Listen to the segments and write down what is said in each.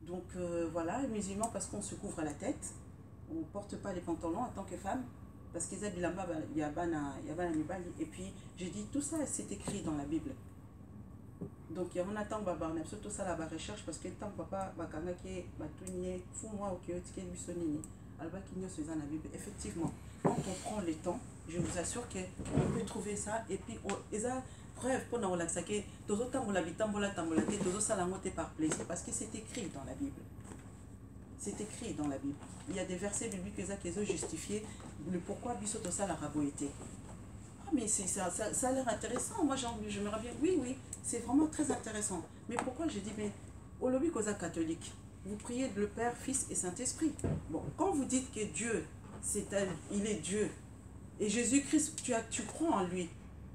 Donc voilà, les musulmans, parce qu'on se couvre la tête, on ne porte pas les pantalons en tant que femme, parce qu'ils habitent là-bas, il y a un mibali. Et puis, j'ai dit, tout ça, c'est écrit dans la Bible. Donc, il y a un attend, on a surtout ça, la recherche, parce que tant papa, bakanga qui batounie, fou moi, ok, tike bisonini, alba qui n'y a la Bible. Effectivement, quand on prend le temps, je vous assure qu'on peut trouver ça, et puis, ça, preuve pour nous relaxer, que tous autres temps, l'habitant, tous autres ça la par plaisir, parce que c'est écrit dans la Bible. C'est écrit dans la Bible. Il y a des versets bibliques qui ont justifié le pourquoi Bissoto ça la raboité. Ah, mais ça a l'air intéressant. Moi, je me rappelle. Oui, oui, c'est vraiment très intéressant. Mais pourquoi j'ai dit, mais au lobby causa catholique, vous priez le Père, Fils et Saint-Esprit. Bon, quand vous dites que Dieu, il est Dieu, et Jésus-Christ, tu crois en lui.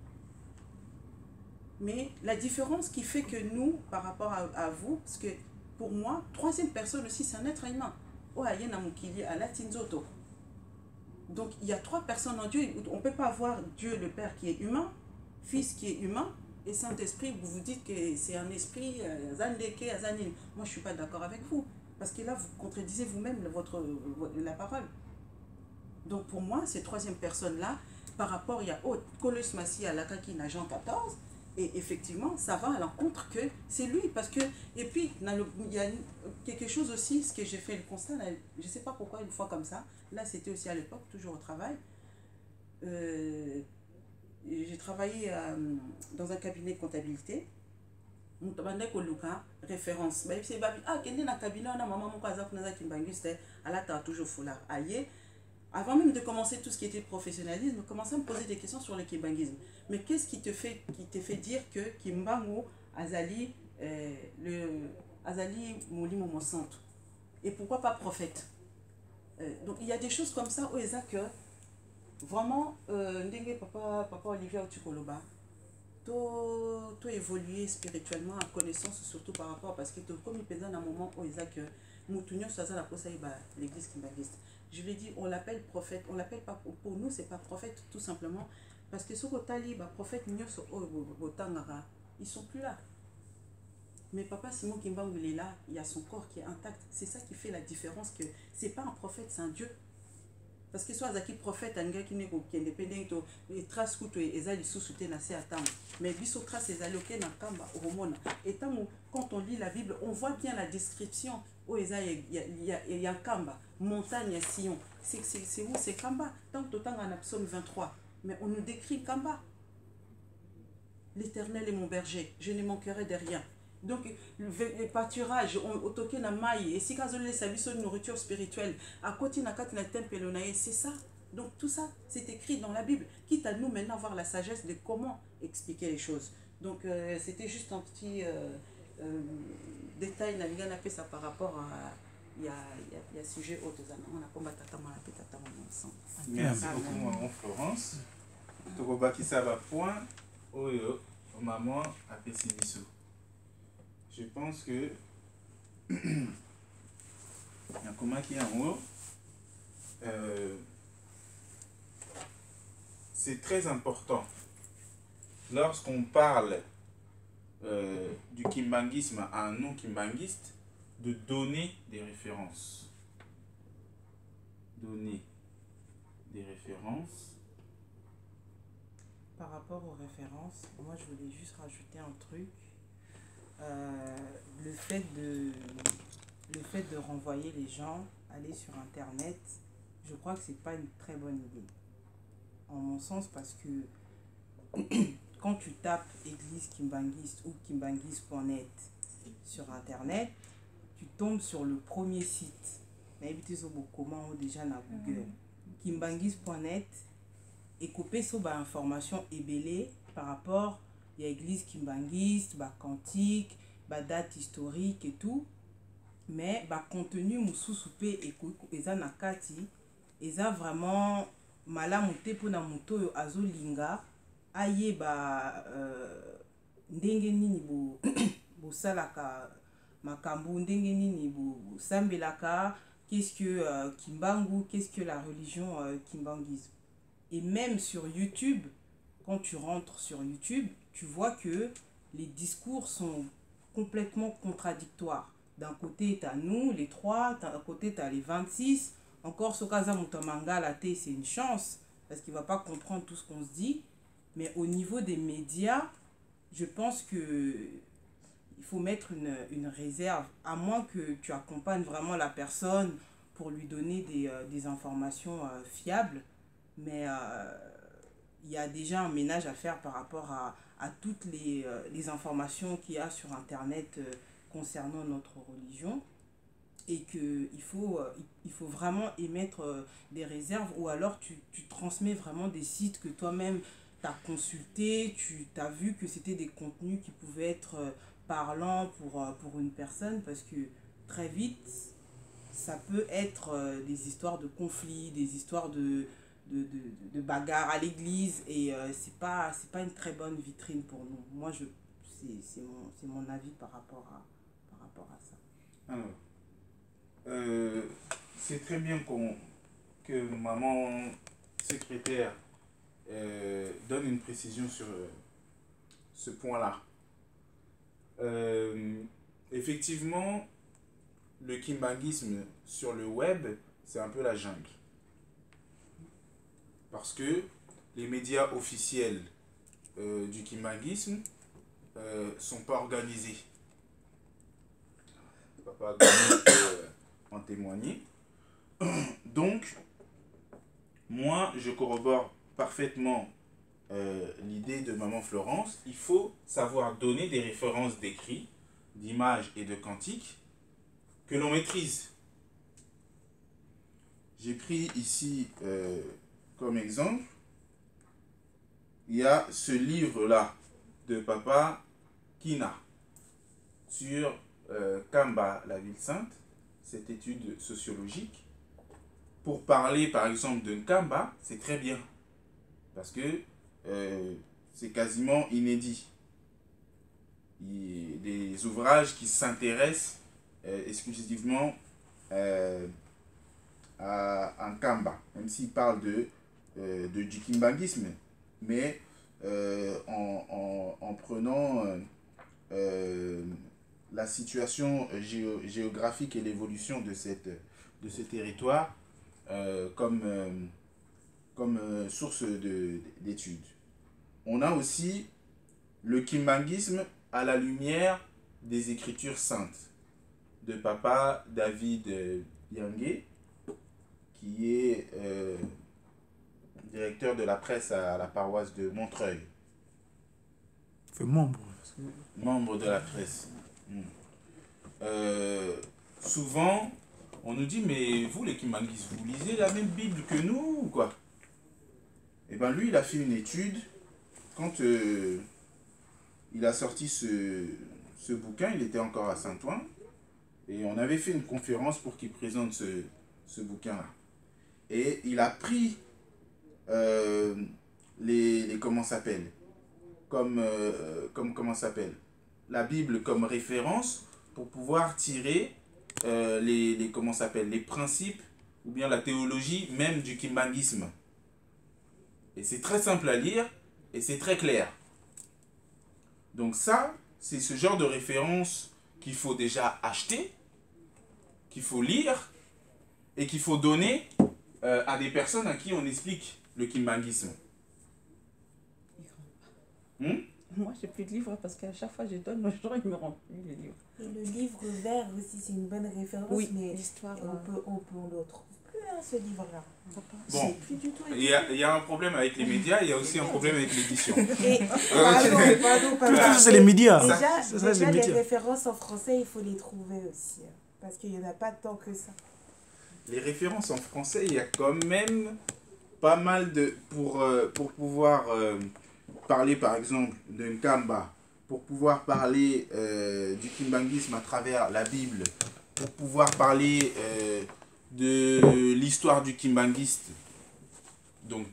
Mais la différence qui fait que nous, par rapport à vous, parce que pour moi, troisième personne aussi, c'est un être humain. Donc il y a trois personnes en Dieu. On ne peut pas avoir Dieu le Père qui est humain, Fils qui est humain, et Saint-Esprit, vous vous dites que c'est un esprit, moi je ne suis pas d'accord avec vous. Parce que là, vous contredisez vous-même la parole. Donc pour moi, ces troisième personnes-là, par rapport, il y a Colos Massi à Lakaki à Jean 14, et effectivement, ça va à l'encontre que c'est lui. Parce que, et puis, il y a quelque chose aussi, ce que j'ai fait le constat, là, je ne sais pas pourquoi, une fois comme ça, là c'était aussi à l'époque, toujours au travail, j'ai travaillé dans un cabinet de comptabilité, référence. Ah, cabinet, maman, toujours foulard. Avant même de commencer tout ce qui était professionnalisme, commencer à me poser des questions sur le kimbangisme. Mais qu'est-ce qui te fait dire que Kimbangu Azali, Azali Molimo Monsanto? Et pourquoi pas prophète? Donc il y a des choses comme ça où ils ont que vraiment, papa Olivier Otukoloba, tout évoluer spirituellement en connaissance, surtout par rapport, parce que comme il pesait un moment où ils ont que Moutounio Saza la l'église kimbangiste. Je lui ai dit, on l'appelle prophète, on l'appelle pas, pour nous c'est pas prophète tout simplement, parce que ce que prophète, ils sont plus là. Mais papa Simon Kimbangu il est là, il y a son corps qui est intact. C'est ça qui fait la différence, que c'est pas un prophète, c'est un Dieu. Parce que soit zaki prophète un gars qui n'est indépendant, les traces que tu es sous-souté nassé à temps. Mais biso trace es allé au kamba au romona. Et quand on lit la Bible, on voit bien la description où il y a kamba, montagne, Sion. C'est où c'est kamba? Tant que temps en psaume 23. Mais on nous décrit kamba. L'Éternel est mon berger, je ne manquerai de rien. Donc, le pâturage, on toque na maille, et si vous avez une nourriture spirituelle, à côté na temple, c'est ça. Donc, tout ça, c'est écrit dans la Bible. Quitte à nous maintenant avoir la sagesse de comment expliquer les choses. Donc, c'était juste un petit détail, on a fait ça par rapport à. Il y a sujet autre. On a combattu ensemble. Merci beaucoup, maman Florence. Tu ça va point. Oyo, maman a fait je pense que il y a comment qui est en haut. C'est très important lorsqu'on parle du kimbangisme à un non-kimbanguiste de donner des références. Donner des références. Par rapport aux références, moi je voulais juste rajouter un truc. Le fait de renvoyer les gens, aller sur internet, je crois que c'est pas une très bonne idée. En mon sens, parce que quand tu tapes église kimbangiste ou kimbangiste.net sur internet, tu tombes sur le premier site. Comment déjà na Google. Kimbangiste.net et copier sur information ébélée par rapport à l'église kimbangiste, cantique, date historique et tout. Mais contenu moussou soupé et eza nakati, eza vraiment malamu te pona moto oyo azolinga aye ndenge nini bosalaka makambo, ndenge nini bosambelaka, qu'est-ce que kimbangu, qu'est-ce que la religion kimbanguisme. Et même sur YouTube, quand tu rentres sur YouTube, tu vois que les discours sont complètement contradictoires. d'un côté, tu as nous, les trois, d'un côté, tu as les 26. Encore, ce cas Mutamanga, la T, c'est une chance, parce qu'il ne va pas comprendre tout ce qu'on se dit. Mais au niveau des médias, je pense que il faut mettre une réserve, à moins que tu accompagnes vraiment la personne pour lui donner des informations fiables. Mais il y a déjà un ménage à faire par rapport à toutes les informations qu'il y a sur Internet concernant notre religion. Et qu'il faut vraiment émettre des réserves, ou alors tu transmets vraiment des sites que toi-même tu as consultés, tu as vu que c'était des contenus qui pouvaient être parlants pour une personne, parce que très vite, ça peut être des histoires de conflits, des histoires de bagarres à l'église, et c'est pas une très bonne vitrine pour nous. Moi, c'est mon avis par rapport à ça. Alors, c'est très bien que maman secrétaire donne une précision sur ce point-là. Effectivement, le kimbanguisme sur le web, c'est un peu la jungle. Parce que les médias officiels du kimbanguisme sont pas organisés. Papa peut en témoigner. Donc, moi, je corrobore parfaitement l'idée de maman Florence. Il faut savoir donner des références d'écrits, d'images et de cantiques que l'on maîtrise. J'ai pris ici comme exemple, il y a ce livre-là de Papa Kina sur Kamba, la ville sainte, cette étude sociologique. Pour parler par exemple de Kamba, c'est très bien, parce que c'est quasiment inédit. Il y a des ouvrages qui s'intéressent exclusivement à Nkamba, même s'il parle du kimbanguisme, mais en prenant la situation géographique et l'évolution de ce territoire comme source d'études. On a aussi le kimbanguisme à la lumière des Écritures saintes de Papa David Yangué, qui est directeur de la presse à la paroisse de Montreuil. Fait membre. Membre de la presse. Souvent, on nous dit, mais vous les kimbanguistes, vous lisez la même Bible que nous ou quoi? Et bien lui, il a fait une étude. Quand il a sorti ce bouquin, il était encore à Saint-Ouen. Et on avait fait une conférence pour qu'il présente ce bouquin-là. Et il a pris comment s'appelle comment s'appelle la Bible comme référence pour pouvoir tirer les principes ou bien la théologie même du kimbanguisme. Et c'est très simple à lire et c'est très clair. Donc ça, c'est ce genre de référence qu'il faut déjà acheter, qu'il faut lire et qu'il faut donner à des personnes à qui on explique le kimbanguisme. Moi, j'ai plus de livres parce qu'à chaque fois que je donne aux gens, ils me rendent plus les livres. Et le livre vert aussi, c'est une bonne référence, Oui, mais l'histoire. on le retrouve plus, hein, ce livre-là. Bon, C'est plus du tout. il y a un problème avec les médias, il y a aussi un problème avec l'édition. Et, pardon, papa. Ça, c'est les médias. Déjà, Ça, c'est déjà les les médias. références en français, il faut les trouver aussi. Hein, parce qu'il n'y en a pas tant que ça. Les références en français, il y a quand même pas mal de... Pour pouvoir parler par exemple de Nkamba, pour pouvoir parler du kimbanguisme à travers la Bible, pour pouvoir parler de l'histoire du kimbanguiste, donc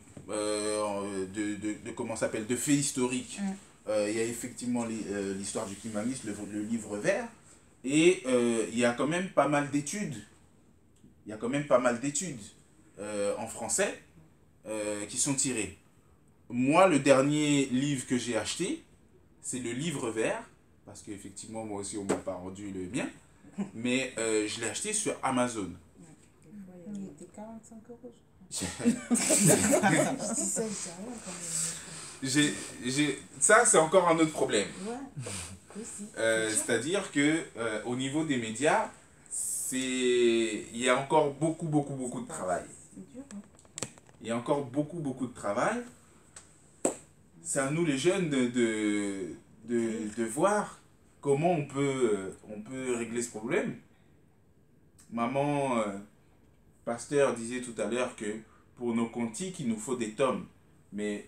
de comment ça s'appelle, de faits historiques. Il y a effectivement l'histoire du kimbanguiste, le livre vert, et il y a quand même pas mal d'études. Il y a quand même pas mal d'études en français qui sont tirées. Moi, le dernier livre que j'ai acheté, c'est le livre vert, parce qu'effectivement, moi aussi, on ne m'a pas rendu le mien. mais je l'ai acheté sur Amazon. Il était 45 euros, je crois. J'ai- Je dis ça, c'est rien quand même. Ça, c'est encore un autre problème. Ouais, aussi. C'est-à-dire que au niveau des médias, il y a encore beaucoup de travail. C'est dur, hein. Il y a encore beaucoup de travail. C'est à nous les jeunes de voir comment on peut régler ce problème. Maman, pasteur disait tout à l'heure que pour nos cantiques, il nous faut des tomes. Mais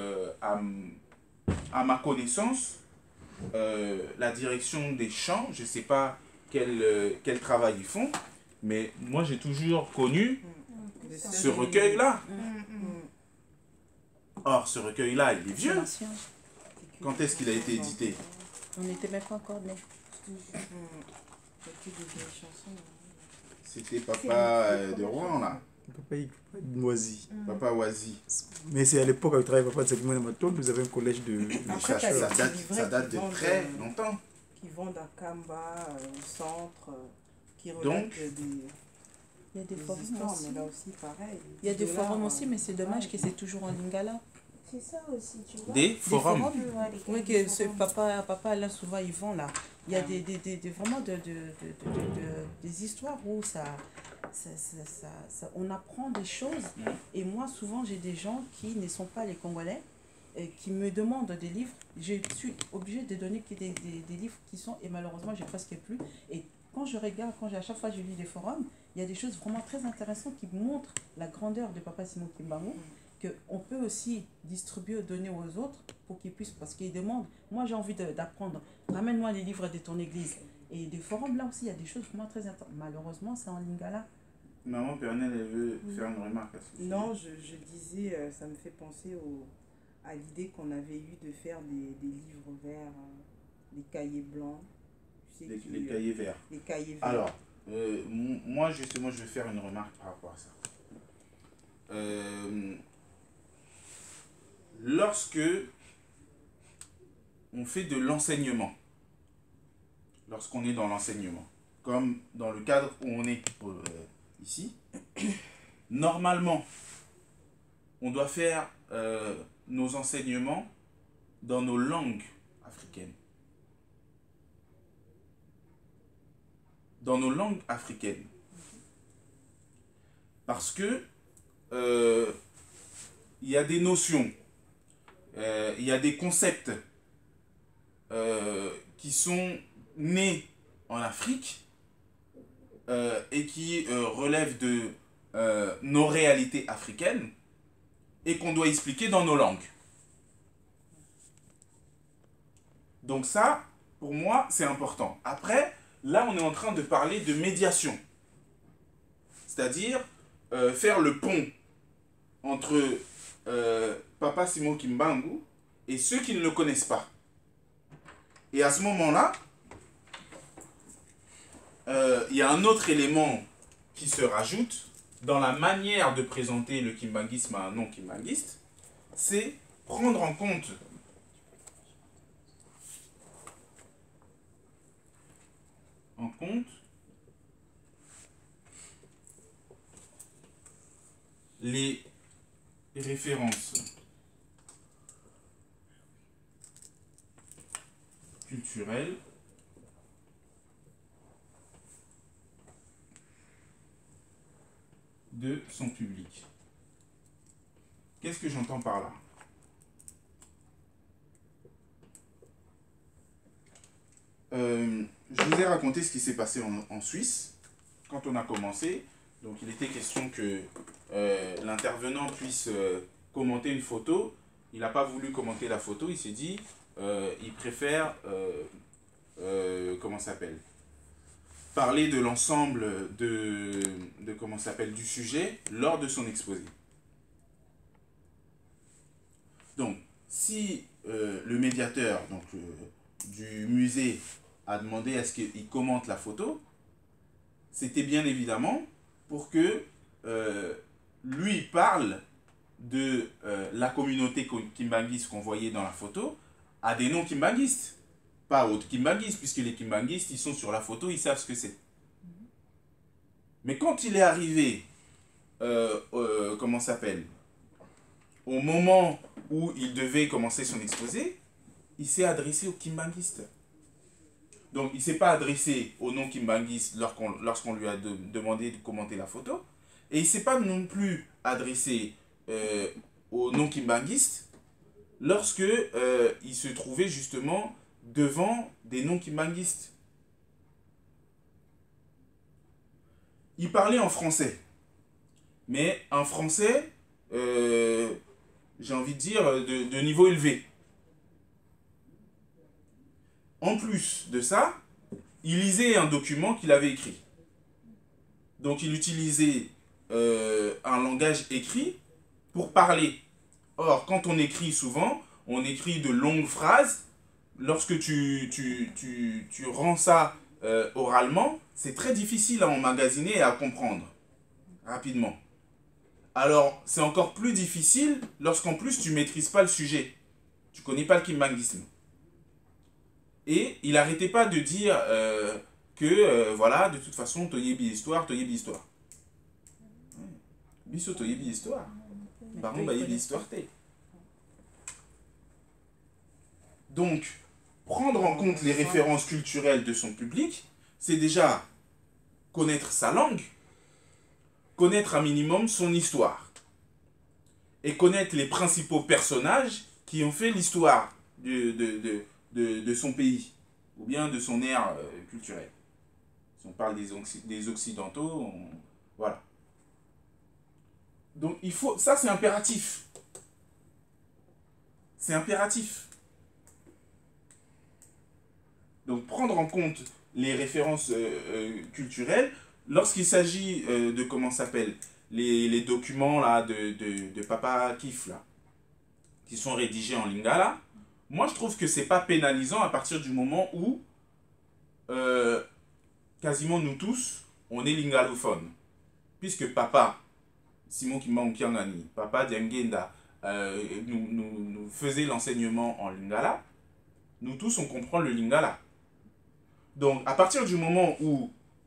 à ma connaissance, la direction des chants, je ne sais pas quel travail ils font, mais moi j'ai toujours connu ce recueil-là. Or, ce recueil-là, il est vieux. Quand est-ce qu'il a été édité? On n'était même pas encore nés. C'était Papa de Rouen, là. Papa Moisi. Papa Oisi. Mais c'est à l'époque où je travaillais papa de Segmène Maton, nous avions un collège de Après, chercheurs. Ça date de très longtemps. Qui vendent à Kamba, au centre, qui Donc, relatent des Il y a des forums histoires, aussi. mais là aussi pareil. Il y a des $10, forums aussi, mais c'est dommage que c'est toujours en lingala. C'est ça aussi, tu vois. des forums. Ouais, les Oui, gars, que ce papa là, souvent, ils vont là. Il y a vraiment des histoires où on apprend des choses. Et moi, souvent, j'ai des gens qui ne sont pas les Congolais et qui me demandent des livres. Je suis obligée de donner que des livres qui sont, et malheureusement, j'ai presque plus. Et quand je regarde, à chaque fois que je lis des forums, il y a des choses vraiment très intéressantes qui montrent la grandeur de Papa Simon Kimbangu, qu'on peut aussi distribuer, donner aux autres pour qu'ils puissent, parce qu'ils demandent, moi j'ai envie d'apprendre, ramène-moi les livres de ton église. Et des forums là aussi, il y a des choses vraiment très intéressantes. Malheureusement, c'est en lingala. Maman Pernelle, elle veut faire une remarque à ce sujet. Non, je disais, ça me fait penser à l'idée qu'on avait eue de faire des livres verts, des cahiers blancs. Tu sais, Les cahiers verts. les cahiers verts. Alors, moi justement, je vais faire une remarque par rapport à ça. Lorsque on fait de l'enseignement, lorsqu'on est dans l'enseignement, comme dans le cadre où on est ici, normalement, on doit faire nos enseignements dans nos langues africaines. Dans nos langues africaines. Parce que il y a des notions, il y a des concepts qui sont nés en Afrique et qui relèvent de nos réalités africaines et qu'on doit expliquer dans nos langues. Donc ça, pour moi, c'est important. Après, là, on est en train de parler de médiation. C'est-à-dire faire le pont entre Papa Simon Kimbangu et ceux qui ne le connaissent pas. Et à ce moment-là, il y a un autre élément qui se rajoute dans la manière de présenter le kimbanguisme à un non-kimbanguiste, c'est prendre en compte les références culturelles de son public. Qu'est-ce que j'entends par là? Je vous ai raconté ce qui s'est passé en Suisse quand on a commencé. Donc il était question que l'intervenant puisse commenter une photo. Il n'a pas voulu commenter la photo, il s'est dit il préfère comment ça s'appelle, parler de l'ensemble comment ça s'appelle, du sujet lors de son exposé. Donc si le médiateur du musée a demandé à ce qu'il commente la photo, c'était bien évidemment pour que lui parle de la communauté kimbanguiste qu'on voyait dans la photo à des non-kimbanguistes, pas aux kimbanguistes, puisque les kimbanguistes, ils sont sur la photo, ils savent ce que c'est. Mais quand il est arrivé, comment ça s'appelle, au moment où il devait commencer son exposé, il s'est adressé aux kimbanguistes. Donc, il ne s'est pas adressé aux non-kimbanguistes lorsqu'on lui a demandé de commenter la photo. Et il ne s'est pas non plus adressé aux non-kimbanguistes lorsque il se trouvait justement devant des non-kimbanguistes. Il parlait en français. Mais un français, j'ai envie de dire, de niveau élevé. En plus de ça, il lisait un document qu'il avait écrit. Donc il utilisait un langage écrit pour parler. Or, quand on écrit souvent, on écrit de longues phrases. Lorsque tu rends ça oralement, c'est très difficile à emmagasiner et à comprendre rapidement. Alors, c'est encore plus difficile lorsqu'en plus tu ne maîtrises pas le sujet. Tu ne connais pas le kimbanguisme. Et il n'arrêtait pas de dire que, voilà, de toute façon, toyebi histoire, toyebi histoire. Biso toyebi histoire. Par contre, bayebi histoire te. Donc, prendre en compte les références culturelles de son public, c'est déjà connaître sa langue, connaître un minimum son histoire, et connaître les principaux personnages qui ont fait l'histoire de son pays, ou bien de son ère culturelle. Si on parle des Occidentaux, voilà. Donc, il faut, ça c'est impératif. C'est impératif. Donc, prendre en compte les références culturelles, lorsqu'il s'agit de, comment ça s'appelle, les documents là, de Papa Kif, là, qui sont rédigés en lingala, moi je trouve que c'est pas pénalisant à partir du moment où quasiment nous tous, on est lingalophones. Puisque Papa, Simon Kimbangu-Kiangani, Papa Diangenda, nous faisait l'enseignement en lingala, nous tous on comprend le lingala. Donc à partir du moment où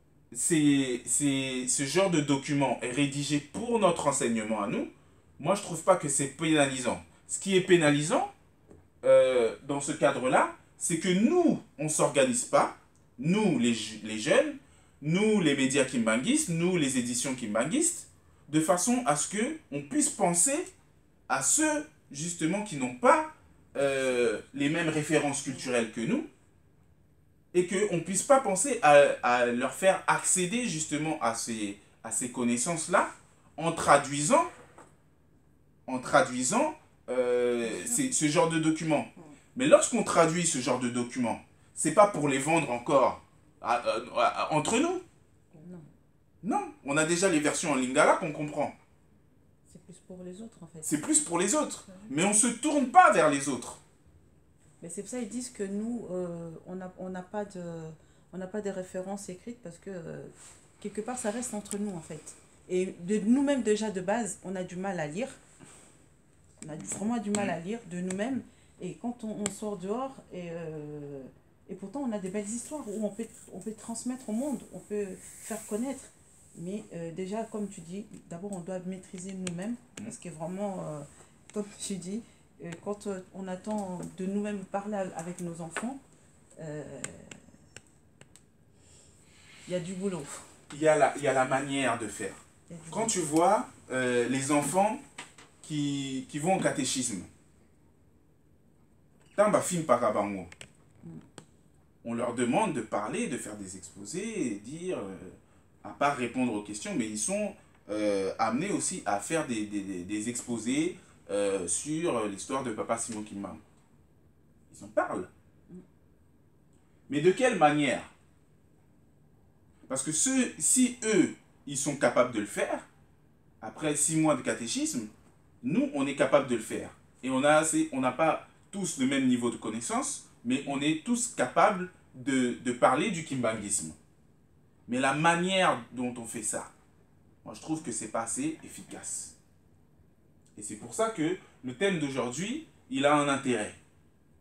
ce genre de document est rédigé pour notre enseignement à nous, moi je trouve pas que c'est pénalisant. Ce qui est pénalisant dans ce cadre-là, c'est que nous, on ne s'organise pas, nous les jeunes, nous les médias kimbanguistes, nous les éditions kimbanguistes, de façon à ce qu'on puisse penser à ceux justement qui n'ont pas les mêmes références culturelles que nous, et qu'on ne puisse pas penser à leur faire accéder justement à ces connaissances-là en traduisant ce genre de documents. Mais lorsqu'on traduit ce genre de documents, c'est pas pour les vendre encore entre nous. Non. Non, on a déjà les versions en lingala qu'on comprend. C'est plus pour les autres en fait. C'est plus pour les autres. Mais on ne se tourne pas vers les autres. Mais c'est pour ça qu'ils disent que nous, on n'a pas de références écrites parce que quelque part ça reste entre nous en fait. Et de nous-mêmes déjà de base, on a du mal à lire. On a vraiment du mal à lire de nous-mêmes. Et quand on sort dehors, et pourtant on a des belles histoires où on peut transmettre au monde, on peut faire connaître. Mais déjà, comme tu dis, d'abord on doit maîtriser nous-mêmes. Parce que vraiment, comme tu dis, quand on attend de nous-mêmes parler avec nos enfants, il y a du boulot. Il y a la manière de faire. Quand tu vois les enfants qui vont au catéchisme, on leur demande de parler, de faire des exposés, et dire, à part répondre aux questions, mais ils sont amenés aussi à faire des exposés sur l'histoire de Papa Simon Kimbangu. Ils en parlent. Mais de quelle manière? Parce que si eux, ils sont capables de le faire, après 6 mois de catéchisme, nous, on est capable de le faire. Et on n'a pas tous le même niveau de connaissance, mais on est tous capables de parler du kimbanguisme. Mais la manière dont on fait ça, moi je trouve que c'est pas assez efficace. Et c'est pour ça que le thème d'aujourd'hui, il a un intérêt.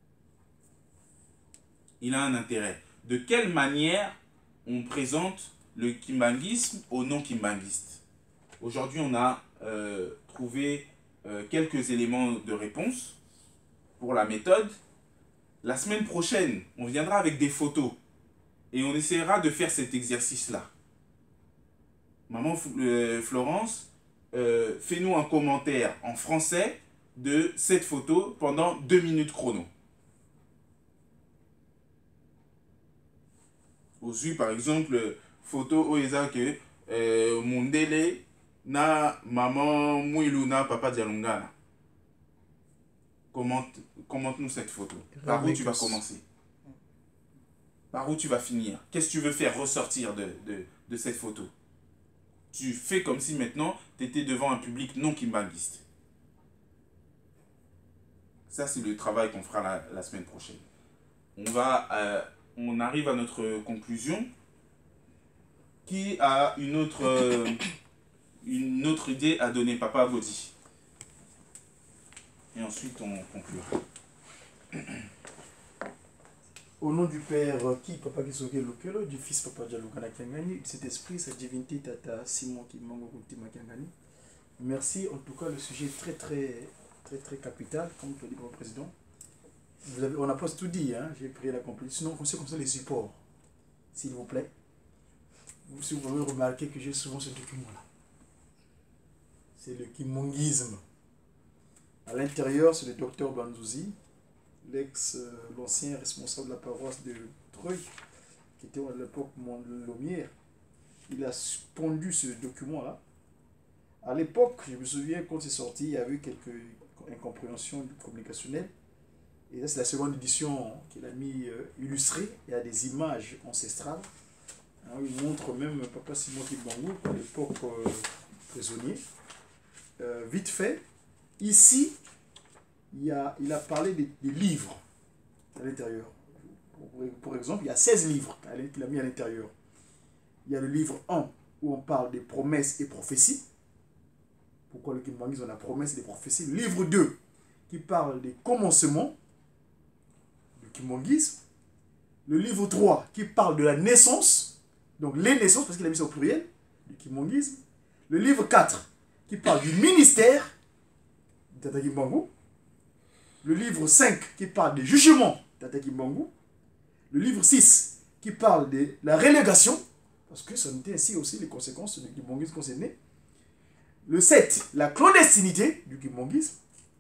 Il a un intérêt. De quelle manière on présente le kimbanguisme au non-kimbanguiste. Aujourd'hui, on a trouvé quelques éléments de réponse pour la méthode. La semaine prochaine, on viendra avec des photos et on essaiera de faire cet exercice-là. Maman Florence, fais-nous un commentaire en français de cette photo pendant 2 minutes chrono. Aussi, par exemple, photo oeza que Mundele na maman Mouilou na papa Dialungana. Commente-nous cette photo. Par où tu vas commencer? Par où tu vas finir? Qu'est-ce que tu veux faire ressortir de cette photo? Tu fais comme si maintenant tu étais devant un public non kimbanguiste. Ça, c'est le travail qu'on fera la semaine prochaine. On arrive à notre conclusion. Qui a une autre idée à donner, Papa Gaudi? Et ensuite, on conclura. Au nom du Père, Papa Kisoke Lokelo, du Fils Papa Dialungana Kiangani, de cet esprit, cette divinité Tata Simon Kimango Kuntima Kiangani. Merci, en tout cas, le sujet est très capital, comme tu l'as dit, mon président. On n'a pas tout dit, hein? J'ai pris la complétion. Sinon, on sait comme ça les supports, s'il vous plaît. Si vous pouvez remarquer que j'ai souvent ce document-là. C'est le kimonguisme. À l'intérieur, c'est le docteur Banzouzi, l'ancien responsable de la paroisse de Treuil, qui était à l'époque Lomière. Il a pondu ce document-là. À l'époque, je me souviens, quand c'est sorti, il y avait quelques incompréhensions communicationnelles. Et là, c'est la seconde édition qu'il a mis illustrée. Il y a des images ancestrales. Alors, il montre même Papa Simon Kibangu, à l'époque prisonnier. Vite fait, ici, il a parlé des livres à l'intérieur. Pour exemple, il y a 16 livres qu'il a mis à l'intérieur. Il y a le livre 1 où on parle des promesses et prophéties. Pourquoi le kimbanguisme, on a promesses et des prophéties. Le livre 2 qui parle des commencements du kimbanguisme. Le livre 3 qui parle de la naissance, donc les naissances, parce qu'il a mis ça au pluriel, du kimbanguisme. Le livre 4 qui parle du ministère de Tata Kimbangu. Le livre 5 qui parle des jugements de Tata Kimbangu. Le livre 6 qui parle de la relégation, parce que ça notait ainsi aussi les conséquences du kimbanguisme concerné. Le 7, la clandestinité du kimbanguisme.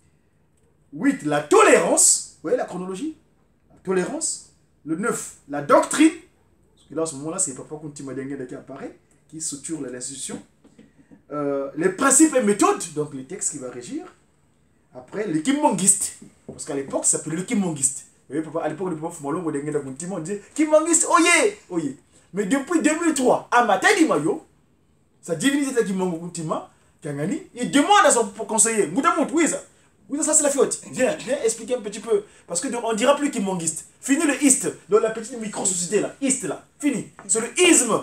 8, la tolérance. Vous voyez la chronologie? La tolérance. Le 9, la doctrine. Parce que là, à ce moment-là, c'est Papa Kuntima Dengue qui apparaît, qui structure l'institution. Les principes et méthodes, donc les textes qui vont régir. Après, les kimbanguistes. Parce qu'à l'époque, ça s'appelait le kimbanguiste. Vous voyez, à l'époque, le Papa Fumalongo Dengue Kuntima disait kimbanguiste, oyez, oyez. Mais depuis 2003, à Matadi Mayo, sa divinité de Kimbangu Kuntima, Kangani, il demande à son conseiller, Moudamout, oui, ça c'est la fiotte. Viens expliquer un petit peu. Parce qu'on ne dira plus kimbanguiste. Fini le ist, dans la petite micro-société là. Ist là, fini. C'est le isme,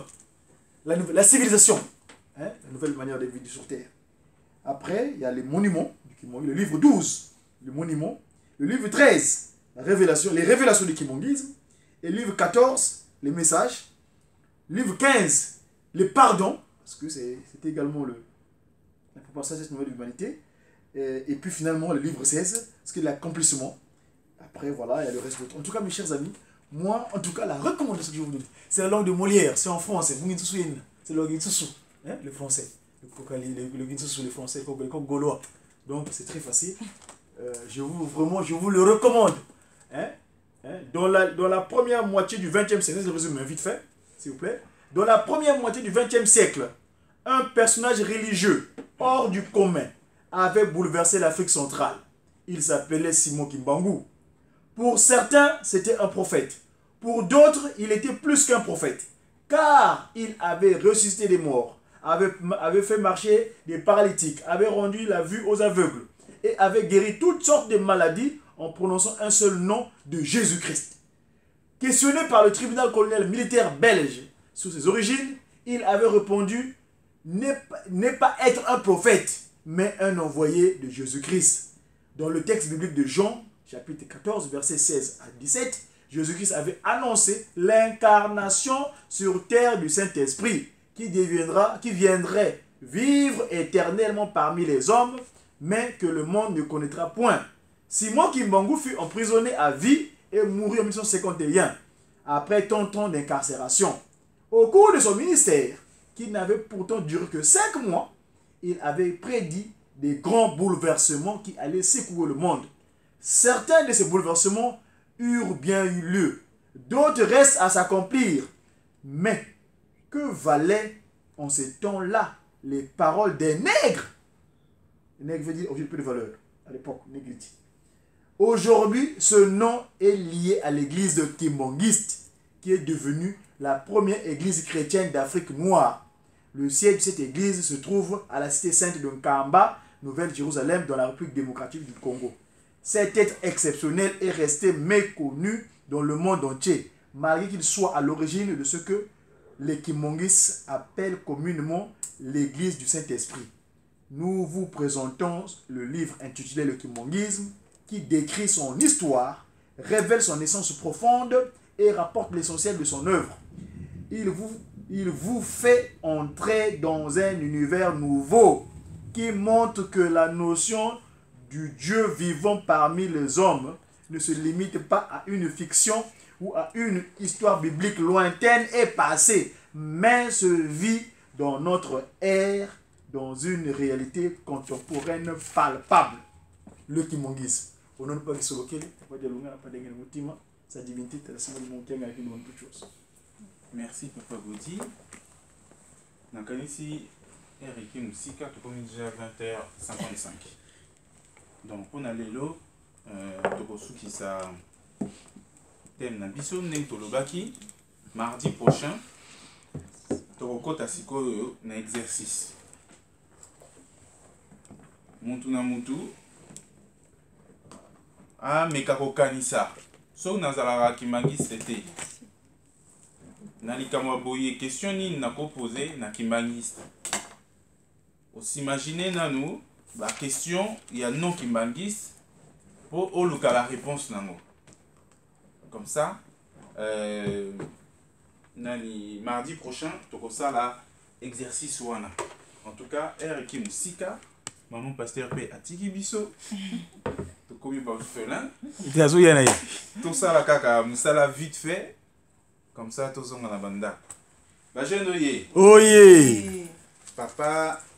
la civilisation. Hein? La nouvelle manière de vivre sur Terre. Après, il y a les monuments du kimbanguisme. Le livre 12, le monument. Le livre 13, les révélations du kimbanguisme. Et le livre 14, les messages. Le livre 15, les pardons. Parce que c'était également la proposition de cette nouvelle humanité. Et puis finalement, le livre 16, ce qui est l'accomplissement. Après, voilà, il y a le reste d'autres. En tout cas, mes chers amis, moi, en tout cas, la recommandation que je vous donne, c'est la langue de Molière, c'est en français. C'est le Ginsusu, hein, le français. Le Ginsusu, le français, le gaulois. Donc, c'est très facile. Je vous le recommande. Hein? Dans la première moitié du 20e siècle, je résume vite fait, s'il vous plaît. Dans la première moitié du 20e siècle, un personnage religieux hors du commun avait bouleversé l'Afrique centrale. Il s'appelait Simon Kimbangu. Pour certains, c'était un prophète. Pour d'autres, il était plus qu'un prophète. Car il avait ressuscité des morts, avait fait marcher des paralytiques, avait rendu la vue aux aveugles et avait guéri toutes sortes de maladies en prononçant un seul nom de Jésus-Christ. Questionné par le tribunal colonial militaire belge sur ses origines, il avait répondu « N'est pas être un prophète, mais un envoyé de Jésus-Christ ». Dans le texte biblique de Jean, chapitre 14, versets 16 à 17, Jésus-Christ avait annoncé l'incarnation sur terre du Saint-Esprit qui viendrait vivre éternellement parmi les hommes, mais que le monde ne connaîtra point. Simon Kimbangu fut emprisonné à vie et mourut en 1951, après tant ans d'incarcération. Au cours de son ministère, qui n'avait pourtant duré que 5 mois, il avait prédit des grands bouleversements qui allaient secouer le monde. Certains de ces bouleversements eurent bien eu lieu, d'autres restent à s'accomplir. Mais que valaient en ces temps-là les paroles des nègres? Nègre veut dire objet de peu de valeur, à l'époque, négriti. Aujourd'hui, ce nom est lié à l'église de Kimbangiste, qui est devenue la première église chrétienne d'Afrique noire. Le siège de cette église se trouve à la cité sainte de Nkamba, Nouvelle-Jérusalem, dans la République démocratique du Congo. Cet être exceptionnel est resté méconnu dans le monde entier, malgré qu'il soit à l'origine de ce que les Kimbangis appellent communément l'église du Saint-Esprit. Nous vous présentons le livre intitulé Le Kimbangisme, qui décrit son histoire, révèle son essence profonde et rapporte l'essentiel de son œuvre. Il vous fait entrer dans un univers nouveau qui montre que la notion du Dieu vivant parmi les hommes ne se limite pas à une fiction ou à une histoire biblique lointaine et passée, mais se vit dans notre ère, dans une réalité contemporaine palpable. Le Kimbangisme. Au nom de Père Solokele, sa divinité, Merci Papa Gaudi. Nakanisi Eric Moussika, tout comme déjà 20h55. Donc on a l'élo, Tokosu qui sa thème na biso nem tolobaki mardi prochain. Tokokota sikoyo na exercice. Mutu na mutu. Ah, mekako kanisa. So nazalaka Kimbangiste te. Nalikamwa boye question ni nako poser na Kimbangiste. S'imaginer nanu la question il y a non Kimbangiste pour oluka la réponse nango. Comme ça nani mardi prochain toko sala exercice wana. En tout cas, Eric Moussika, maman pasteur P atiki biso. Comme il va faire tout ça la caca musala vite fait comme ça tout ça on a la banda. Bah jeune oye. Oye. Papa